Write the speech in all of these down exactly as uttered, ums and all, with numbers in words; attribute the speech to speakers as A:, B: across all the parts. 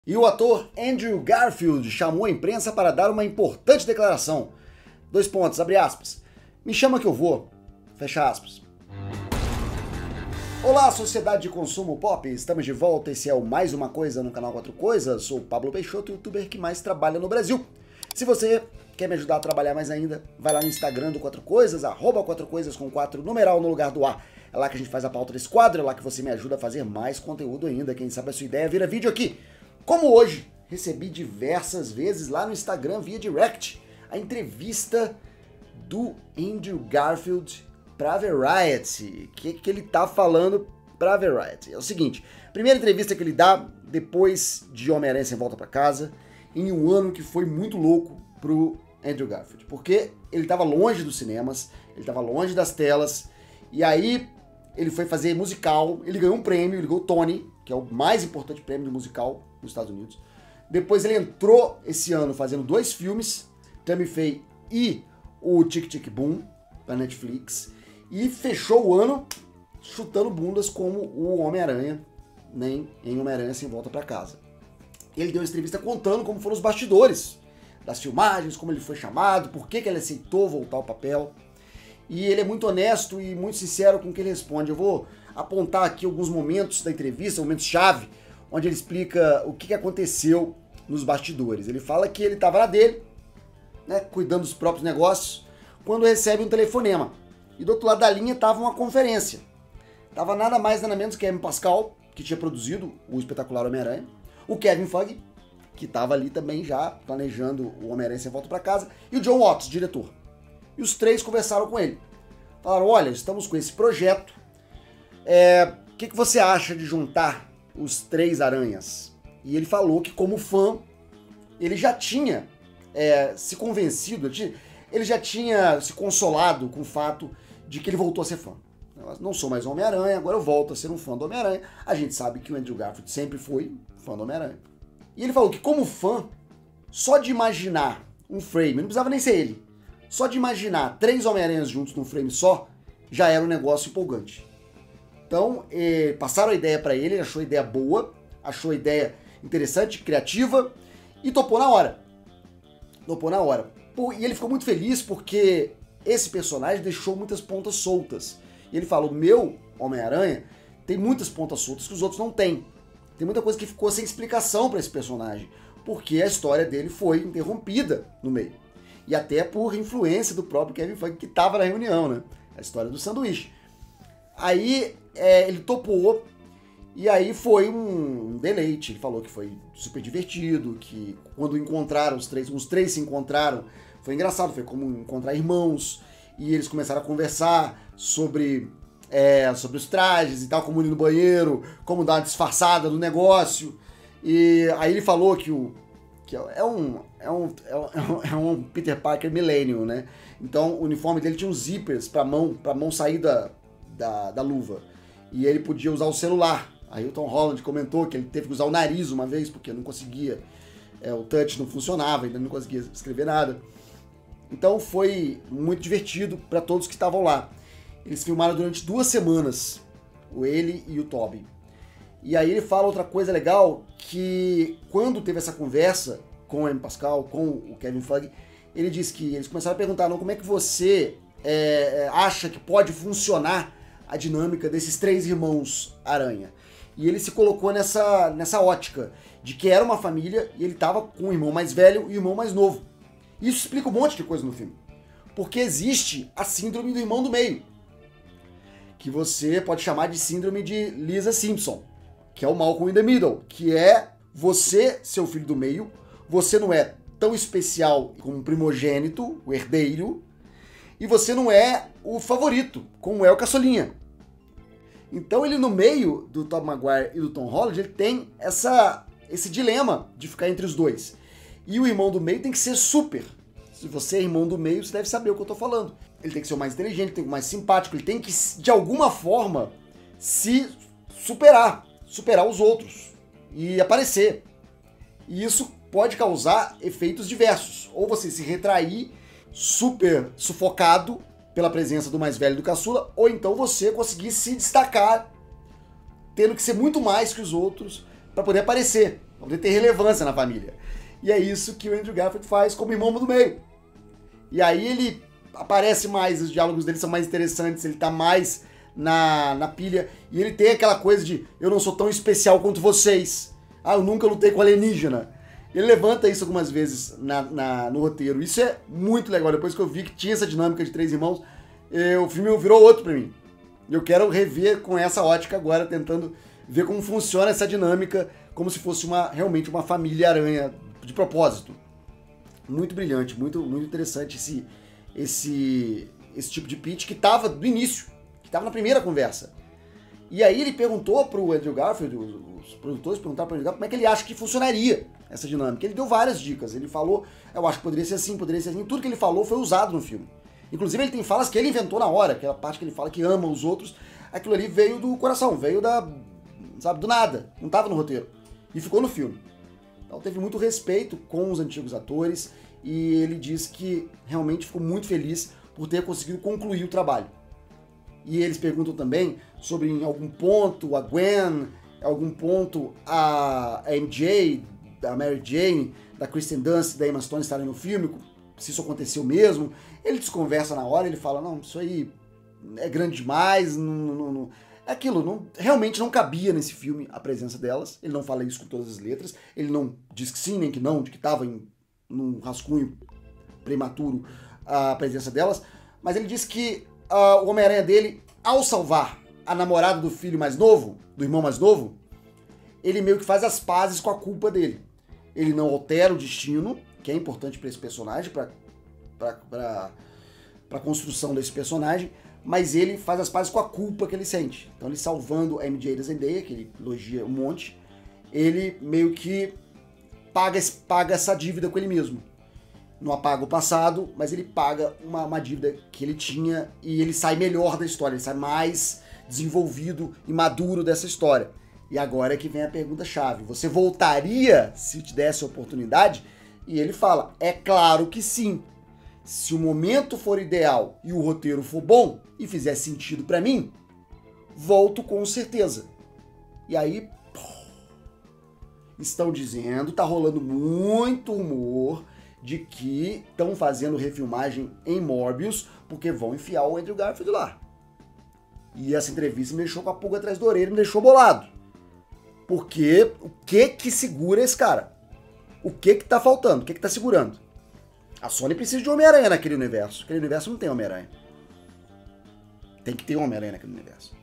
A: E o ator Andrew Garfield chamou a imprensa para dar uma importante declaração. Dois pontos, abre aspas. Me chama que eu vou. Fecha aspas. Olá, sociedade de consumo pop, estamos de volta, esse é o Mais Uma Coisa no canal Quatro Coisas, sou o Pablo Peixoto, youtuber que mais trabalha no Brasil. Se você quer me ajudar a trabalhar mais ainda, vai lá no Instagram do Quatro Coisas, arroba Quatro Coisas com quatro numeral no lugar do A. É lá que a gente faz a pauta desse quadro, é lá que você me ajuda a fazer mais conteúdo ainda, quem sabe a sua ideia vira vídeo aqui. Como hoje, recebi diversas vezes lá no Instagram via direct a entrevista do Andrew Garfield pra Variety. O que, que ele tá falando pra Variety? É o seguinte, primeira entrevista que ele dá depois de Homem-Aranha Sem Volta Pra Casa, em um ano que foi muito louco pro Andrew Garfield, porque ele tava longe dos cinemas, ele tava longe das telas, e aí ele foi fazer musical, ele ganhou um prêmio, ele ganhou o Tony, que é o mais importante prêmio de musical nos Estados Unidos. Depois ele entrou esse ano fazendo dois filmes, Tammy Faye e o Tic Tic Boom, da Netflix, e fechou o ano chutando bundas como o Homem-Aranha, nem em Homem-Aranha Sem Volta Pra Casa. Ele deu uma entrevista contando como foram os bastidores das filmagens, como ele foi chamado, por que, que ele aceitou voltar ao papel. E ele é muito honesto e muito sincero com o que ele responde. Eu vou apontar aqui alguns momentos da entrevista, momentos-chave, onde ele explica o que, que aconteceu nos bastidores. Ele fala que ele estava na dele, né, cuidando dos próprios negócios, quando recebe um telefonema. E do outro lado da linha estava uma conferência. Tava nada mais nada menos que Amy Pascal, que tinha produzido o espetacular Homem-Aranha, o Kevin Feige, que estava ali também já planejando o Homem-Aranha Sem Volta Pra Casa, e o Jon Watts, diretor. E os três conversaram com ele. Falaram, olha, estamos com esse projeto, é, o que, que você acha de juntar os três aranhas? E ele falou que, como fã, ele já tinha é, se convencido, ele já tinha se consolado com o fato de que ele voltou a ser fã. Eu não sou mais Homem-Aranha, agora eu volto a ser um fã do Homem-Aranha. A gente sabe que o Andrew Garfield sempre foi fã do Homem-Aranha. E ele falou que, como fã, só de imaginar um frame, não precisava nem ser ele, só de imaginar três Homem-Aranhas juntos num frame só, já era um negócio empolgante. Então, eh, passaram a ideia para ele, ele achou a ideia boa, achou a ideia interessante, criativa, e topou na hora. Topou na hora. Pô, e ele ficou muito feliz porque esse personagem deixou muitas pontas soltas. E ele falou, meu Homem-Aranha tem muitas pontas soltas que os outros não têm. Tem muita coisa que ficou sem explicação para esse personagem, porque a história dele foi interrompida no meio. E até por influência do próprio Kevin Feige, que estava na reunião, né? A história do sanduíche. Aí é, ele topou, e aí foi um, um deleite. Ele falou que foi super divertido, que quando encontraram os três, os três se encontraram, foi engraçado, foi como encontrar irmãos, e eles começaram a conversar sobre, é, sobre os trajes e tal, como ir no banheiro, como dar uma disfarçada do negócio. E aí ele falou que o que é um, é um, é um, é um Peter Parker Millennium, né? Então o uniforme dele tinha uns zippers pra mão, pra mão sair da, da, da luva. E ele podia usar o celular. Aí o Tom Holland comentou que ele teve que usar o nariz uma vez, porque não conseguia, é, o touch não funcionava, ainda não conseguia escrever nada. Então foi muito divertido para todos que estavam lá. Eles filmaram durante duas semanas, o ele e o Tobey. E aí ele fala outra coisa legal, que quando teve essa conversa com o Amy Pascal, com o Kevin Feige, ele disse que eles começaram a perguntar, não, como é que você é, acha que pode funcionar a dinâmica desses três irmãos Aranha? E ele se colocou nessa, nessa ótica, de que era uma família e ele estava com o irmão mais velho e o irmão mais novo. Isso explica um monte de coisa no filme. Porque existe a síndrome do irmão do meio, que você pode chamar de síndrome de Lisa Simpson, que é o Malcolm in the Middle, que é você, seu filho do meio, você não é tão especial como um primogênito, o herdeiro, e você não é o favorito, como é o caçulinha. Então ele no meio do Tobey Maguire e do Tom Holland, ele tem essa, esse dilema de ficar entre os dois. E o irmão do meio tem que ser super. Se você é irmão do meio, você deve saber o que eu tô falando. Ele tem que ser o mais inteligente, tem que ser o mais simpático, ele tem que, de alguma forma, se superar. Superar os outros e aparecer. E isso pode causar efeitos diversos. Ou você se retrair super sufocado pela presença do mais velho do caçula, ou então você conseguir se destacar, tendo que ser muito mais que os outros para poder aparecer. pra poder ter relevância na família. E é isso que o Andrew Garfield faz como irmão do meio. E aí ele aparece mais, os diálogos dele são mais interessantes, ele tá mais na, na pilha, e ele tem aquela coisa de eu não sou tão especial quanto vocês. Ah, eu nunca lutei com alienígena. Ele levanta isso algumas vezes na, na, no roteiro. Isso é muito legal. Depois que eu vi que tinha essa dinâmica de três irmãos, eu, o filme virou outro pra mim. Eu quero rever com essa ótica agora, tentando ver como funciona essa dinâmica, como se fosse uma, realmente uma família aranha de propósito. Muito brilhante, muito, muito interessante esse, esse, esse tipo de pitch que tava do início, que tava na primeira conversa. E aí ele perguntou pro Andrew Garfield, os, os produtores perguntaram pro Andrew Garfield como é que ele acha que funcionaria essa dinâmica. Ele deu várias dicas, ele falou, eu acho que poderia ser assim, poderia ser assim, tudo que ele falou foi usado no filme. Inclusive ele tem falas que ele inventou na hora, aquela parte que ele fala que ama os outros, aquilo ali veio do coração, veio da, sabe, do nada, não tava no roteiro, e ficou no filme. Então teve muito respeito com os antigos atores, e ele diz que realmente ficou muito feliz por ter conseguido concluir o trabalho. E eles perguntam também sobre em algum ponto a Gwen, em algum ponto a M J, da Mary Jane, da Kristen Dunst, da Emma Stone estarem no filme, se isso aconteceu mesmo. Ele desconversa na hora, ele fala, não, isso aí é grande demais, não, não, não. É aquilo, não, realmente não cabia nesse filme a presença delas. Ele não fala isso com todas as letras, ele não diz que sim nem que não, de que estava em num rascunho prematuro a presença delas, mas ele diz que Uh, o Homem-Aranha dele, ao salvar a namorada do filho mais novo, do irmão mais novo, ele meio que faz as pazes com a culpa dele. Ele não altera o destino, que é importante para esse personagem, para a construção desse personagem, mas ele faz as pazes com a culpa que ele sente. Então ele salvando a M J da Zendaya, que ele elogia um monte, ele meio que paga, paga essa dívida com ele mesmo. Não apaga o passado, mas ele paga uma, uma dívida que ele tinha e ele sai melhor da história, ele sai mais desenvolvido e maduro dessa história. E agora é que vem a pergunta-chave. Você voltaria se te desse a oportunidade? E ele fala, é claro que sim. Se o momento for ideal e o roteiro for bom e fizer sentido pra mim, volto com certeza. E aí, pô, estão dizendo, tá rolando muito humor de que estão fazendo refilmagem em Morbius porque vão enfiar o Andrew Garfield lá. E essa entrevista me deixou com a pulga atrás da orelha, me deixou bolado. Porque o que que segura esse cara? O que que tá faltando? O que que tá segurando? A Sony precisa de Homem-Aranha naquele universo. Aquele universo não tem Homem-Aranha. Tem que ter um Homem-Aranha naquele universo.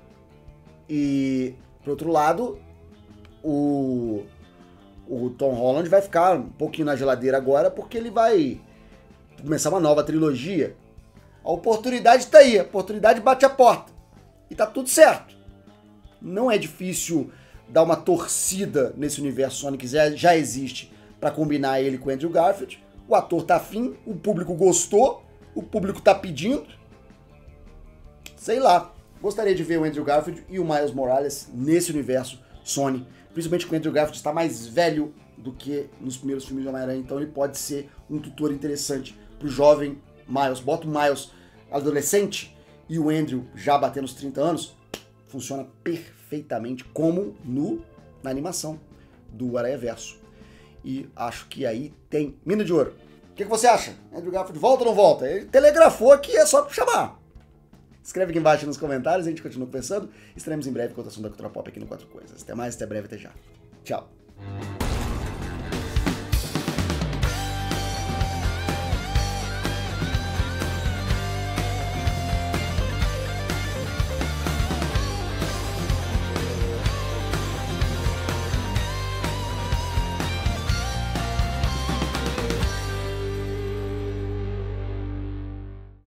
A: E, por outro lado, o... O Tom Holland vai ficar um pouquinho na geladeira agora porque ele vai começar uma nova trilogia. A oportunidade tá aí, a oportunidade bate a porta. E tá tudo certo. Não é difícil dar uma torcida nesse universo Sony que já existe para combinar ele com o Andrew Garfield. O ator tá afim, o público gostou, o público tá pedindo. Sei lá. Gostaria de ver o Andrew Garfield e o Miles Morales nesse universo Sony. Principalmente que o Andrew Garfield está mais velho do que nos primeiros filmes de Homem-Aranha, então ele pode ser um tutor interessante pro jovem Miles. Bota o Miles adolescente e o Andrew já batendo os trinta anos, funciona perfeitamente como no, na animação do Aranhaverso. E acho que aí tem mina de ouro. O que, que você acha? Andrew Garfield volta ou não volta? Ele telegrafou que é só chamar. Escreve aqui embaixo nos comentários, a gente continua pensando. Estaremos em breve com a contação da cultura pop aqui no Quatro Coisas. Até mais, até breve, até já. Tchau.